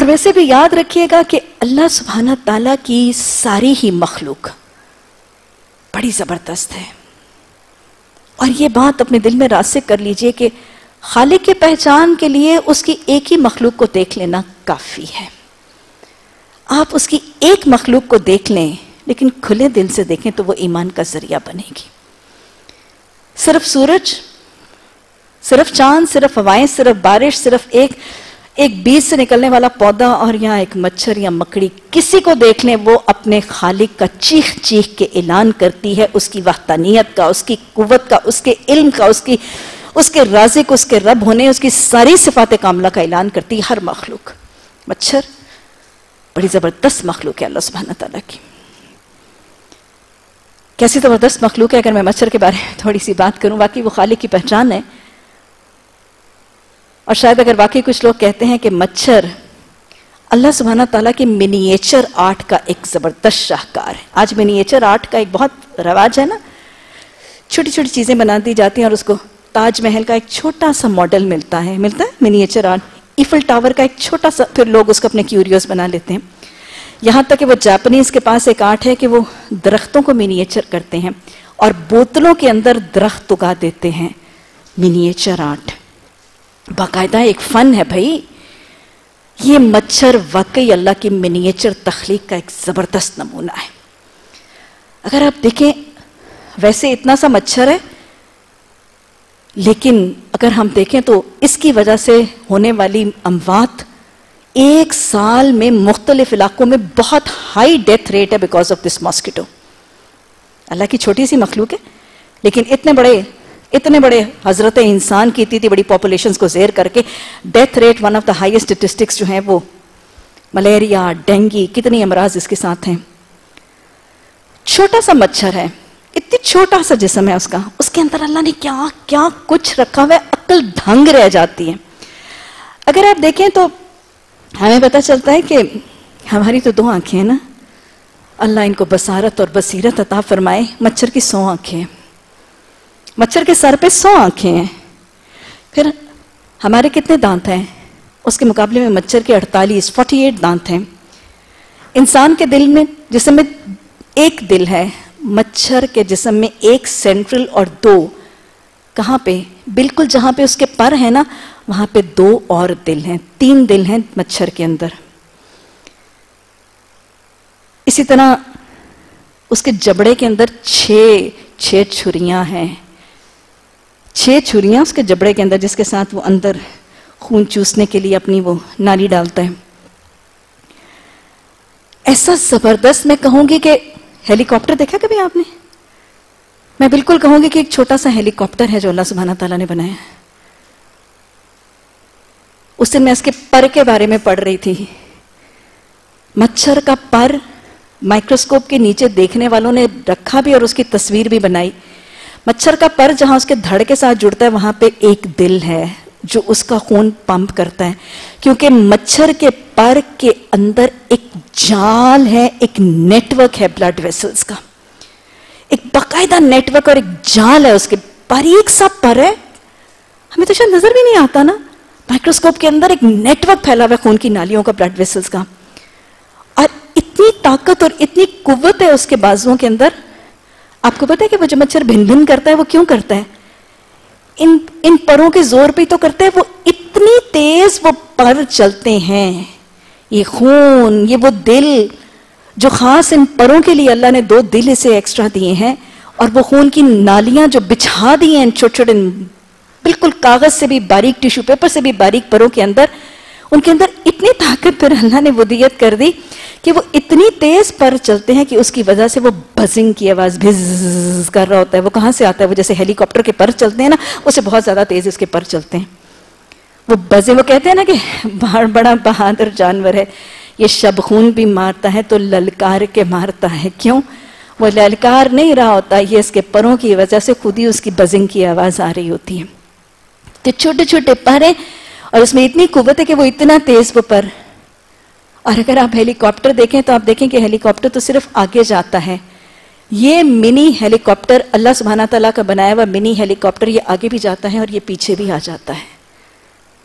और वैसे भी याद रखिएगा कि अल्लाह सुब्हाना ताला की सारी ही मखलूक बड़ी जबरदस्त है। और ये बात अपने दिल में रासिक कर लीजिए कि खालिक की पहचान के लिए उसकी एक ही मखलूक को देख लेना काफी है। आप उसकी एक मखलूक को देख लें लेकिन खुले दिल से देखें तो वो ईमान का जरिया बनेगी। सिर्फ सूरज, सिर्फ चांद, सिर्फ हवाएं, सिर्फ बारिश, सिर्फ एक बीज से निकलने वाला पौधा और यहाँ एक मच्छर या मकड़ी, किसी को देख लें वो अपने खालिक का चीख चीख के ऐलान करती है, उसकी वहदानियत का, उसकी कुव्वत का, उसके इल्म का, उसके राज़िक, उसके रब होने, उसकी सारी सिफात कामला का ऐलान करती है हर मखलूक। मच्छर बड़ी जबरदस्त मखलूक है अल्लाह सुब्हानहू तआला की। कैसी जबरदस्त मखलूक है, अगर मैं मच्छर के बारे में थोड़ी सी बात करूं, वाकई वो खालिक की पहचान है। और शायद अगर वाकई कुछ लोग कहते हैं कि मच्छर अल्लाह सुब्हानहू तआला की मिनिएचर आर्ट का एक जबरदस्त शाहकार है। आज मिनिएचर आर्ट का एक बहुत रवाज है ना, छोटी छोटी चीजें बना दी जाती हैं और उसको ताजमहल का एक छोटा सा मॉडल मिलता है मिनिएचर आर्ट, ईफिल टावर का एक छोटा सा, फिर लोग उसको अपने क्यूरियोस बना लेते हैं। यहाँ तक कि वो जापानीज के पास एक आर्ट है कि वो दरख्तों को मिनिएचर करते हैं और बोतलों के अंदर दरख्त उगा देते हैं। मिनिएचर आर्ट बाकायदा एक फन है भाई। ये मच्छर वाकई अल्लाह की मिनिएचर तख्लीक का एक जबरदस्त नमूना है। अगर आप देखें वैसे इतना सा मच्छर है, लेकिन अगर हम देखें तो इसकी वजह से होने वाली अमवात एक साल में मुख्तलिफ इलाकों में बहुत हाई डेथ रेट है बिकॉज ऑफ दिस मॉस्किटो। अल्लाह की छोटी सी मखलूक है, लेकिन इतने बड़े हजरत इंसान की इतनी बड़ी पॉपुलेशन को जेर करके death rate one of the highest statistics जो है वो मलेरिया, डेंगू, कितनी अमराज इसके साथ हैं। छोटा सा मच्छर है, इतनी छोटा सा जिस्म है उसका, उसके अंदर अल्लाह ने क्या क्या कुछ रखा हुआ है, अक्ल दंग रह जाती है। अगर आप देखें तो हमें पता चलता है कि हमारी तो 2 आंखें हैं ना, अल्लाह इनको बसारत और बसीरत अता फरमाए। मच्छर की 100 आंखें हैं, मच्छर के सर पे 100 आंखें हैं। फिर हमारे कितने दांत हैं, उसके मुकाबले में मच्छर के 48 दांत हैं। इंसान के दिल में, जिस्म में 1 दिल है, मच्छर के जिस्म में 1 सेंट्रल और 2 कहाँ पे, बिल्कुल जहां पे उसके पर है ना, वहां पे 2 और दिल हैं, 3 दिल हैं मच्छर के अंदर। इसी तरह उसके जबड़े के अंदर 6 छुरियां हैं, 6 छुरियां उसके जबड़े के अंदर, जिसके साथ वो अंदर खून चूसने के लिए अपनी वो नाली डालता है। ऐसा जबरदस्त, मैं कहूंगी कि हेलीकॉप्टर देखा कभी आपने? मैं बिल्कुल कहूंगी कि एक छोटा सा हेलीकॉप्टर है जो अल्लाह सुब्हानहू तआला ने बनाया है। उस दिन मैं इसके पर के बारे में पढ़ रही थी। मच्छर का पर माइक्रोस्कोप के नीचे देखने वालों ने रखा भी और उसकी तस्वीर भी बनाई। मच्छर का पर जहां उसके धड़ के साथ जुड़ता है वहां पे एक दिल है जो उसका खून पंप करता है, क्योंकि मच्छर के पर के अंदर एक जाल है, एक नेटवर्क है ब्लड वेसल्स का, एक बाकायदा नेटवर्क और एक जाल है, उसके बारीक सा पर है, हमें तो शायद नजर भी नहीं आता ना। माइक्रोस्कोप के अंदर एक नेटवर्क फैला हुआ है खून की नालियों का, ब्लड वेसल्स का, और इतनी ताकत और इतनी कुव्वत है उसके बाजुओं के अंदर। आपको पता है कि वो जो मच्छर भिन भिन करता है वो क्यों करता है? इन परों के जोर पे तो करता है, वो इतनी तेज वो पर चलते हैं, ये खून, ये वो दिल जो खास इन परों के लिए अल्लाह ने 2 दिल इसे एक्स्ट्रा दिए हैं, और वो खून की नालियां जो बिछा दी हैं छोटे छोटे बिल्कुल कागज से भी बारीक, टिश्यू पेपर से भी बारीक परों के अंदर, उनके अंदर इतनी ताकत पर अल्लाह ने वदियत कर दी कि वो इतनी तेज पर चलते हैं कि उसकी वजह से वो बजिंग की आवाज भिज कर रहा होता है। वो कहां से आता है? वो जैसे हेलीकॉप्टर के पर चलते हैं ना, उससे बहुत ज्यादा तेज इसके पर चलते हैं। वो बजे, वो कहते हैं ना कि बड़ा बहादुर जानवर है, ये शबखून भी मारता है तो ललकार के मारता है। क्यों? वो ललकार नहीं रहा होता, ये इसके परों की वजह से खुद ही उसकी बजिंग की आवाज आ रही होती है। तो छोटे छोटे पर है और उसमें इतनी कुव्वत है कि वो इतना तेज वो पर। और अगर आप हेलीकॉप्टर देखें तो आप देखें कि हेलीकॉप्टर तो सिर्फ आगे जाता है, ये मिनी हेलीकॉप्टर अल्लाह सुब्हानहू तआला का बनाया हुआ मिनी हेलीकॉप्टर, ये आगे भी जाता है और ये पीछे भी आ जाता है।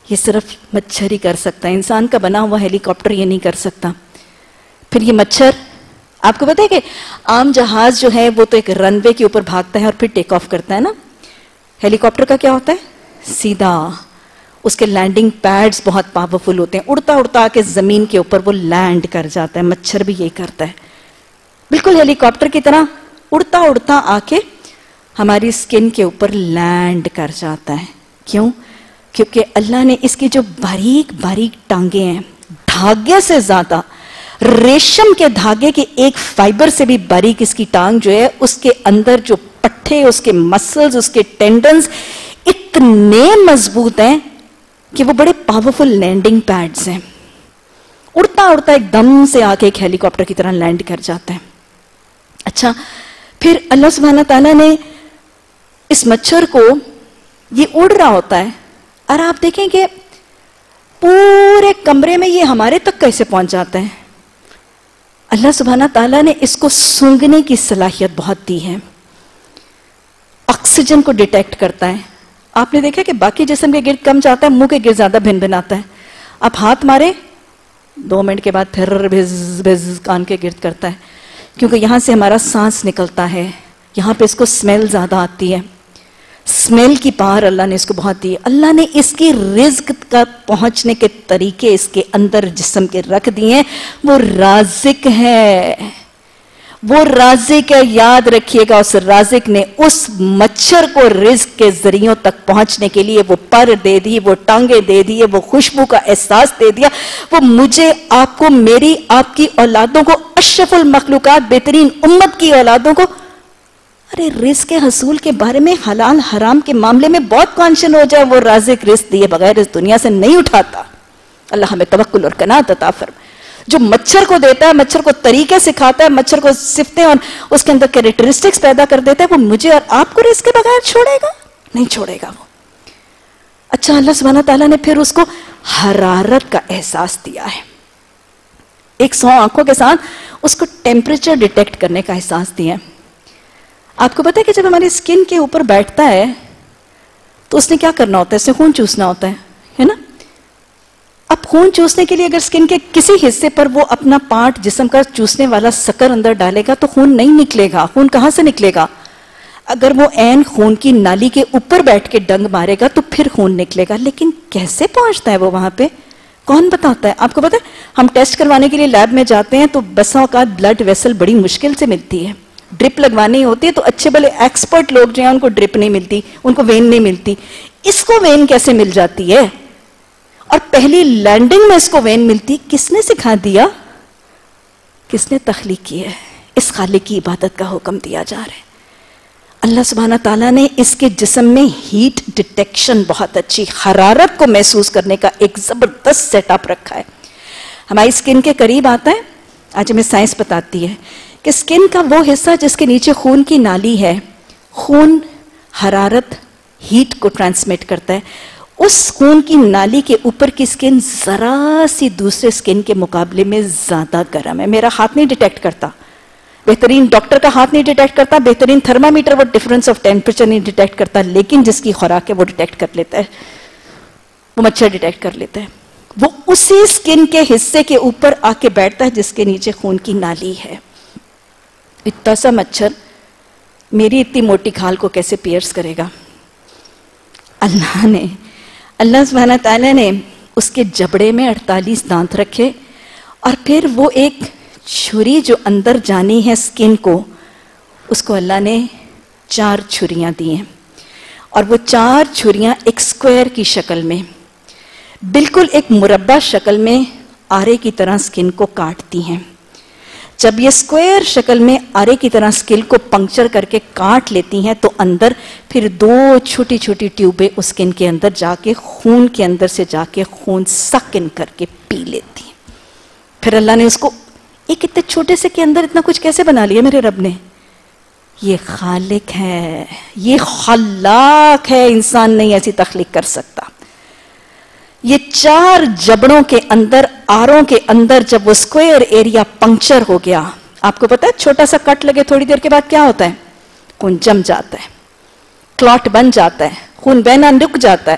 ये सिर्फ मच्छर ही कर सकता है, इंसान का बना हुआ हेलीकॉप्टर ये नहीं कर सकता। फिर ये मच्छर, आपको पता है कि आम जहाज जो है वो तो एक रनवे के ऊपर भागता है और फिर टेक ऑफ करता है ना। हेलीकॉप्टर का क्या होता है? सीधा, उसके लैंडिंग पैड्स बहुत पावरफुल होते हैं, उड़ता उड़ता आके जमीन के ऊपर वो लैंड कर जाता है। मच्छर भी यही करता है, बिल्कुल हेलीकॉप्टर की तरह उड़ता उड़ता आके हमारी स्किन के ऊपर लैंड कर जाता है। क्यों? क्योंकि अल्लाह ने इसकी जो बारीक बारीक टांगे हैं, धागे से ज्यादा, रेशम के धागे के एक फाइबर से भी बारीक इसकी टांग जो है, उसके अंदर जो पट्टे, उसके मसल्स, उसके टेंडन्स इतने मजबूत हैं कि वो बड़े पावरफुल लैंडिंग पैड्स हैं। उड़ता उड़ता एकदम से आके एक हेलीकॉप्टर की तरह लैंड कर जाता है। अच्छा, फिर अल्लाह सुब्हाना ताला ने इस मच्छर को, ये उड़ रहा होता है और आप देखेंगे पूरे कमरे में ये हमारे तक कैसे पहुंच जाता है। अल्लाह सुब्हाना ताला ने इसको सूंघने की सलाहियत बहुत दी है, ऑक्सीजन को डिटेक्ट करता है। आपने देखा कि बाकी जिस्म के गिर्द कम जाता है, मुंह के गिर्द ज्यादा भिन भिन आता है। आप हाथ मारे 2 मिनट के बाद फिर भिज भिज कान के गिर्द करता है, क्योंकि यहां से हमारा सांस निकलता है, यहां पे इसको स्मेल ज्यादा आती है। स्मेल की पावर अल्लाह ने इसको बहुत दी है। अल्लाह ने इसकी रिज्क का पहुंचने के तरीके इसके अंदर जिस्म के रख दिए हैं। वो राज़िक है, वो राज़िक है, याद रखिएगा। उस राज़िक ने उस मच्छर को रिज्क के जरियों तक पहुंचने के लिए वो पर दे दी, वो टांगे दे दी, वो खुशबू का एहसास दे दिया। वो मुझे, आपको, मेरी, आपकी औलादों को, अशरफुल मखलूकात, बेहतरीन उम्मत की औलादों को, अरे रिस्क के हसूल के बारे में, हलाल हराम के मामले में बहुत कॉन्शियस हो जाए। वो राज़िक रिस्क दिए बगैर इस दुनिया से नहीं उठाता। अल्लाह हमें तवक्कुल और कनात अता फरमाए। जो मच्छर को देता है, मच्छर को तरीके सिखाता है, मच्छर को सिफ्तें और उसके अंदर कैरेक्टरिस्टिक्स पैदा कर देता है, वो मुझे और आपको रिस्क के बगैर छोड़ेगा? नहीं छोड़ेगा वो। अच्छा, अल्लाह सुब्हाना ताला ने फिर उसको हरारत का एहसास दिया है। 100 आंखों के साथ उसको टेम्परेचर डिटेक्ट करने का एहसास दिया है। आपको पता है कि जब हमारी स्किन के ऊपर बैठता है तो उसने क्या करना होता है? इससे खून चूसना होता है ना। अब खून चूसने के लिए अगर स्किन के किसी हिस्से पर वो अपना पार्ट, जिस्म का चूसने वाला शक्कर अंदर डालेगा तो खून नहीं निकलेगा। खून कहां से निकलेगा? अगर वो ऐन खून की नाली के ऊपर बैठ के डंग मारेगा तो फिर खून निकलेगा। लेकिन कैसे पहुंचता है वो वहां पे? कौन बताता है? आपको पता है, हम टेस्ट करवाने के लिए लैब में जाते हैं तो बसा औकात ब्लड वेसल बड़ी मुश्किल से मिलती है। ड्रिप लगवानी होती है तो अच्छे भले एक्सपर्ट लोग जो हैं उनको ड्रिप नहीं मिलती, उनको वेन नहीं मिलती। इसको वेन कैसे मिल जाती है? और पहली लैंडिंग में इसको वेन मिलती। किसने सिखा दिया? किसने तख्लीक की है? इस खालिक की इबादत का हुक्म दिया जा रहा है। अल्लाह सुब्हाना ताला ने इसके जिस्म में हीट डिटेक्शन, बहुत अच्छी हरारत को महसूस करने का एक जबरदस्त सेटअप रखा है। हमारी स्किन के करीब आता है, आज हमें साइंस बताती है कि स्किन का वो हिस्सा जिसके नीचे खून की नाली है, खून हरारत, हीट को ट्रांसमिट करता है। उस खून की नाली के ऊपर की स्किन जरा सी दूसरे स्किन के मुकाबले में ज्यादा गर्म है। मेरा हाथ नहीं डिटेक्ट करता, बेहतरीन डॉक्टर का हाथ नहीं डिटेक्ट करता, बेहतरीन थर्मामीटर वो डिफरेंस ऑफ टेम्परेचर नहीं डिटेक्ट करता, लेकिन जिसकी खुराक है वो डिटेक्ट कर लेता है, वो मच्छर डिटेक्ट कर लेता है। वो उसी स्किन के हिस्से के ऊपर आके बैठता है जिसके नीचे खून की नाली है। इतना सा मच्छर मेरी इतनी मोटी खाल को कैसे पियर्स करेगा? अल्लाह सुब्हाना ताला ने उसके जबड़े में 48 दांत रखे और फिर वो एक छुरी जो अंदर जानी है स्किन को, उसको अल्लाह ने 4 छुरियां दी हैं और वो 4 छुरियां एक स्क्वायर की शक्ल में, बिल्कुल एक मुरब्बा शक्ल में आरे की तरह स्किन को काटती हैं। जब ये स्क्वायर शक्ल में आरे की तरह स्किन को पंक्चर करके काट लेती हैं तो अंदर फिर 2 छोटी छोटी ट्यूबें उस स्किन के अंदर जाके खून के अंदर से जाके खून सक इन करके पी लेती हैं। फिर अल्लाह ने उसको एक इतने छोटे से के अंदर इतना कुछ कैसे बना लिया मेरे रब ने? ये खालिक है, ये खल्लाक है, इंसान नहीं ऐसी तख्लीक कर सकता। ये 4 जबड़ों के अंदर, आरों के अंदर जब वो स्क्वायर एरिया पंक्चर हो गया, आपको पता है छोटा सा कट लगे थोड़ी देर के बाद क्या होता है? खून जम जाता है, क्लॉट बन जाता है, खून बहना रुक जाता है,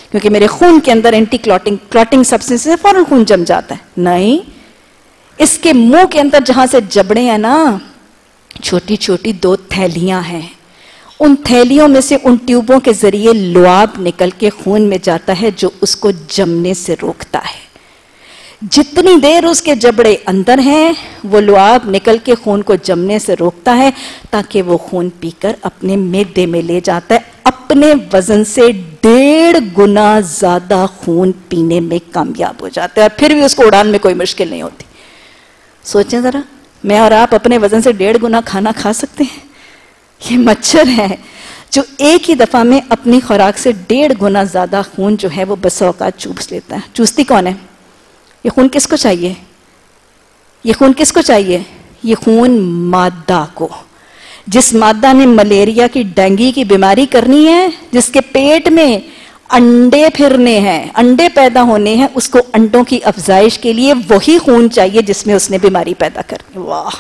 क्योंकि मेरे खून के अंदर एंटी क्लॉटिंग सब्सटेंस से फौरन खून जम जाता है। नहीं, इसके मुंह के अंदर जहां से जबड़े हैं ना, छोटी छोटी 2 थैलियां हैं। उन थैलियों में से उन ट्यूबों के जरिए लुआब निकल के खून में जाता है जो उसको जमने से रोकता है। जितनी देर उसके जबड़े अंदर हैं, वो लुआब निकल के खून को जमने से रोकता है, ताकि वो खून पीकर अपने मैदे में ले जाता है। अपने वजन से 1.5 गुना ज्यादा खून पीने में कामयाब हो जाता है, और फिर भी उसको उड़ान में कोई मुश्किल नहीं होती। सोचें जरा, मैं और आप अपने वजन से 1.5 गुना खाना खा सकते हैं? ये मच्छर है जो एक ही दफा में अपनी खुराक से 1.5 गुना ज्यादा खून जो है वो बसौकात चूस लेता है। चूसती कौन है? ये खून किसको चाहिए? ये खून किसको चाहिए? ये खून मादा को, जिस मादा ने मलेरिया की, डेंगू की बीमारी करनी है, जिसके पेट में अंडे फिरने हैं, अंडे पैदा होने हैं, उसको अंडों की अफजाइश के लिए वही खून चाहिए जिसमें उसने बीमारी पैदा करनी। वाह!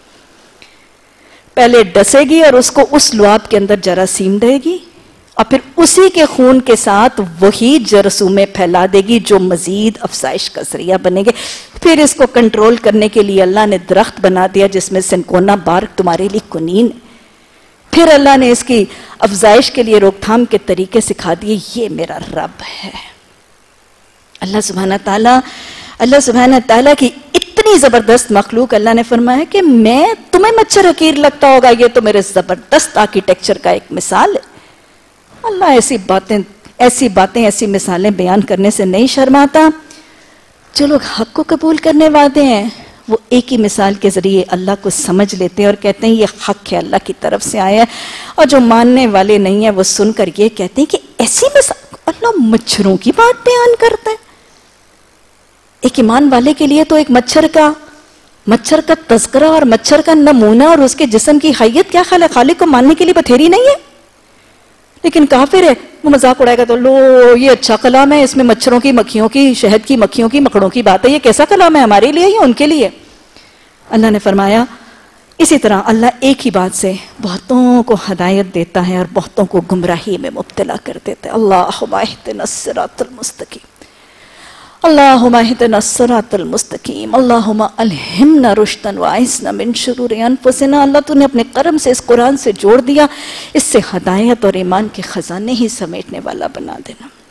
पहले डसेगी और उसको उस लुआब के अंदर जरासीम देगी, और फिर उसी के खून के साथ वही जरासीमें फैला देगी जो मजीद अफसाइश का जरिया बनेंगे। फिर इसको कंट्रोल करने के लिए अल्लाह ने दरख्त बना दिया जिसमें सिनकोना बार्क तुम्हारे लिए कुनीन। फिर अल्लाह ने इसकी अफजाइश के लिए रोकथाम के तरीके सिखा दिए। ये मेरा रब है। अल्लाह सुब्हाना ताला की इतनी जबरदस्त मखलूक, अल्लाह ने फरमाया कि मैं, तुम्हें मच्छर हकीर लगता होगा, ये तो मेरे जबरदस्त आर्किटेक्चर का एक मिसाल है। अल्लाह ऐसी मिसालें बयान करने से नहीं शर्माता। जो लोग हक को कबूल करने वाले हैं, वो एक ही मिसाल के जरिए अल्लाह को समझ लेते हैं और कहते हैं ये हक है, अल्लाह की तरफ से आया है। और जो मानने वाले नहीं है, वो सुनकर ये कहते हैं कि ऐसी मिसाल, अल्लाह मच्छरों की बात बयान करता है। एक ईमान वाले के लिए तो एक मच्छर का तज़किरा और मच्छर का नमूना और उसके जिस्म की हैयत क्या ख्याल है, खालिक को मानने के लिए बथेरी नहीं है। लेकिन काफिर है, वो मजाक उड़ाएगा तो लो ये अच्छा कलाम है, इसमें मच्छरों की, मक्खियों की, शहद की, मक्खियों की, मकड़ों की बात है, ये कैसा कलाम है, हमारे लिए या उनके लिए? अल्लाह ने फरमाया इसी तरह अल्लाह एक ही बात से बहुतों को हदायत देता है और बहुतों को गुमराही में मुब्तला कर देता है। अल्लाहुम्मा इहदिना सिरातल मुस्तकीम, अल्लाहुम्मा इहदिना सिरातल मुस्तकीम, अल्लाहुम्मा अलहिमना रुश्दन व आइज़ना मिन शुरूरि अनफुसिना। अल्लाह तूने अपने करम से इस कुरान से जोड़ दिया, इससे हदायत और ईमान के खजाने ही समेटने वाला बना देना।